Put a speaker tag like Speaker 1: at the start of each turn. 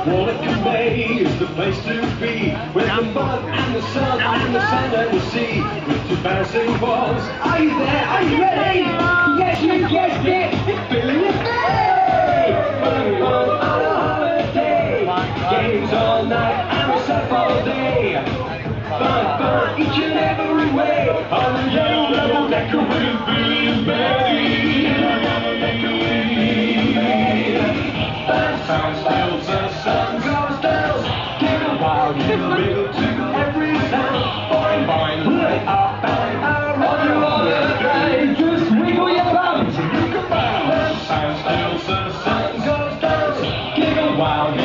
Speaker 1: Walking Bay is the place to be, with the fun and the sun and the sand and the sea, with two bouncing balls. Are you there? Are you ready? Yes, you guessed it! Feeling your bay! Fun, fun on a holiday! Games all night and we'll surf all day! Fun, fun each and every way! On the yellow level decker with Billy Bay! Sounds fills the sun goes down. Give a wild middle to every sound. Boing boing, up and around you all the day. Just wiggle your bums and you can bounce. Sounds fills the sun goes down. Give a wild